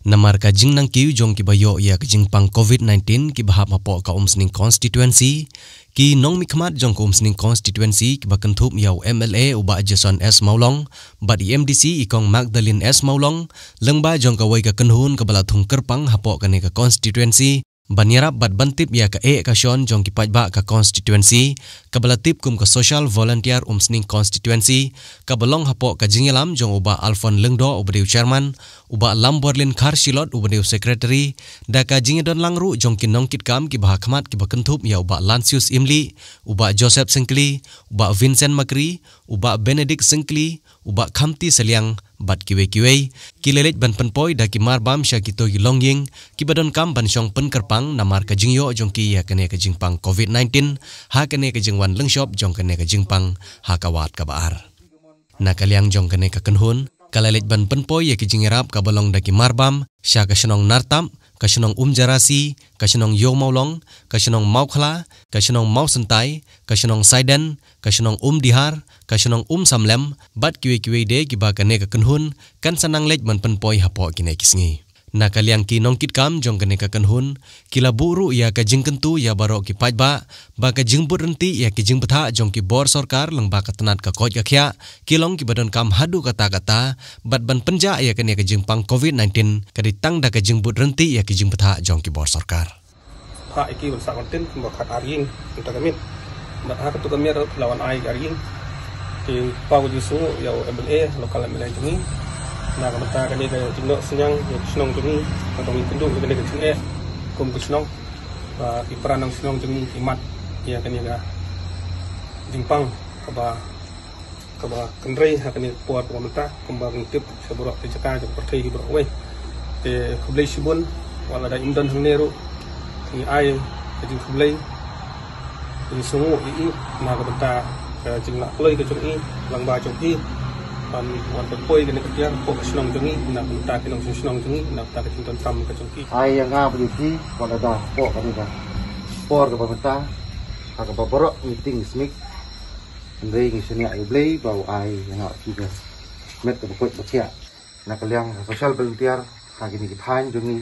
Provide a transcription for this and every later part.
Namar ka jing nang kiu jong ki bayo ya ka jing pang COVID-19 ki bahap mapo ka umsning constituency ki nong mikmat jong ka umsning constituency ki bakan thup yaw MLA uba Jason S Maulong bat MDC ikong Magdalene S Maulong lengba jong ka wai ka kenhun ka bala thung kerpang hapo ka ne ka constituency Banyarap bat bantip ya ka ka Sean jong ki pajba ka constituency kabalatip kum ka social volunteer umsning constituency kabalong hapo ka jingelam jong uba Alfon Lengdo ubadiu chairman uba Lamborlin Karshilot ubadiu secretary da ka jingedon langru jong ki nongkit kam ki bahakmat ki bakentup ya uba Lansius Imli uba Joseph Sengkli uba Vincent Makri uba Benedict Sengkli uba Khamti Seliang bat kiwe kilelet ban penpoi da ki marbam sya ki to longying ki badon kam ban syong penkerpang namar ka jingyo jong ki ya kene ka jingpang COVID-19 ha kene ka jingwan lengshop jong kene ka jingpang ha kawat ka baar na kaliang jong kene ka kenhun kalelet ban penpoi ya ki jingerap ka balong da ki marbam sya ka shnong nartam ka shnong jarasi ka shnong yo maulong ka shnong maukhla ka shnong mausentai ka shnong saiden ka shnong dihar ka shnong samlem bat kiwe de ki ba kane ka kenhun kan sanang lej man penpoi hapo kine kisngi na kaliang ki nongkit kam jong kane ka kenhun kila buru ya ka jingkentu ya baro ki pajba ba ka jingbut renti ya ki jingbetha jong ki bor sarkar leng ba ka tenat ka koj ka khya kilong ki badon kam hadu kata bat ban penja ya kane ka jingpang COVID-19 ka ditang da ka jingbut renti ya ki jingbetha jong ki bor sarkar ha iki sa konten mo khat aring kita kami bat ha ka tu kami lawan ai aring ki pau jisu ya MLA lokal MLA jungi na kamata kani ka jingno senyang ya snong jungi atau pindu kani ka jing kum snong ba iperan ng snong jungi imat ya kani ka jingpang kaba kendrai ha kani puat kamata kumbang tip seborok tejaka jong perthai hi brok we te khublai sibun wala da imdan hneru ni ai jing khublai ni sungu i na kamata jing nak loi ka jong i langba jong i pan wan poi kene kerja pok senong jungi nak minta kinong senong jungi nak ta kinton tam ka jongki ai yang ngap di wala da pok kan da por ka pamata ka baboro meeting smik ndai ngi senia ai blei bau ai yang ngap ki met ka pok bakia nak liang social volunteer ka gini ki phan jungi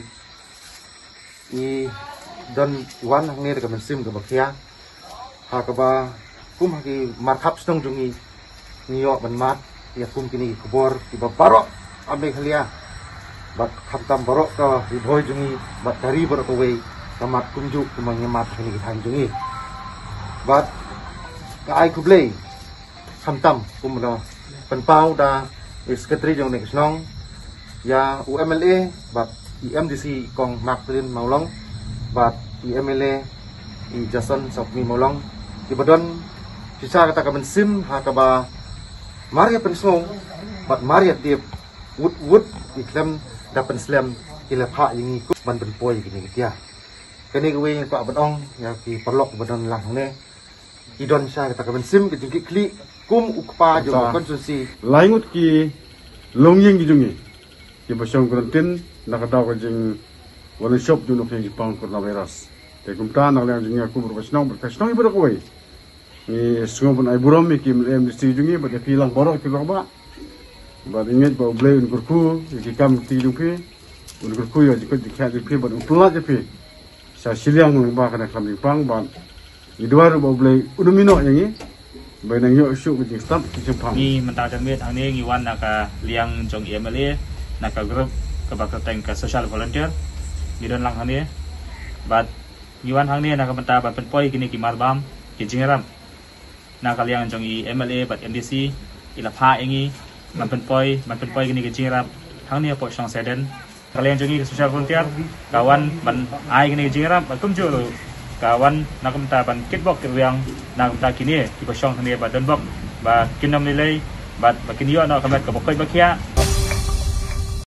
i don wan hang ne ka men sim ka bakia ha ka ba kum ha ki markhap senong jungi niyo ban mat ya kum kini kubor di barok ambil khalia bat khamtam barok ka boy jungi bat dari barok away kamat kumju kumang yamat kini kitan jungi bat ka ai kublei khamtam kumla penpau da secretary jong nek snong ya UMLA bat MDC kong Magdalene Maulong bat MLA i Jason Sopmi Maulong di badon sisa kata kamen sim ha ka ba Maria pensong, bat Maria dia wood iklam dapat slam kila pak yang ikut ban berpoi gini dia. Kini gue yang pak benong yang ki perlok badan lang ne. Idon saya kata kamen sim kejungki klik kum ukpa jong konsumsi. Laingut ki longyeng kijungi. Ki basong karantin nakataw ka jing wala shop junok yang Jepang coronavirus. Te kumta nak lang jungi aku berkasnong ibu dak oi. Ni sungai pun air buram ki MDC jungi pada hilang borok ki ba ba inget ba blei un kurku ki kam ti jungpi un kurku ya jikot dikhat jungpi ba umpla jepi sa siliang ba kana kam pang ba ni dua ba blei udumino yang ni ba nang yo syu ki stop ki jempang ni mentah jamit ang ni ngiwan naka liang jong MLA naka grup ka ba ka teng ka social volunteer ni don lang hani ba ngiwan hang ni naka mentah ba penpoi kini ki marbam ki jingeram na kaliang jong MLA bat MDC ila pha engi man penpoi gini ke jingrap hang ni po syang seden kaliang jong social volunteer kawan ban ai gini jingrap bat kum julu kawan nak menta ban kitbok riang nak menta kini ki po syang ni bat donbok ba kinam nilai bat kini yo na kamet ka bokoi bakia